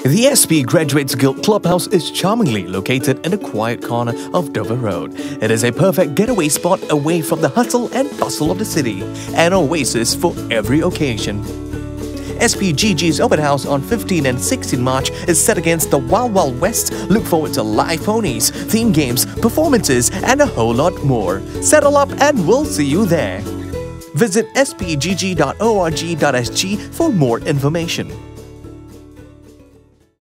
The SP Graduates Guild Clubhouse is charmingly located in a quiet corner of Dover Road. It is a perfect getaway spot away from the hustle and bustle of the city, an oasis for every occasion. Spgg's open house on 15 and 16 March is set against the Wild Wild West. Look forward to live ponies, theme games, performances, and a whole lot more. Settle up and we'll see you there. Visit spgg.org.sg for more information.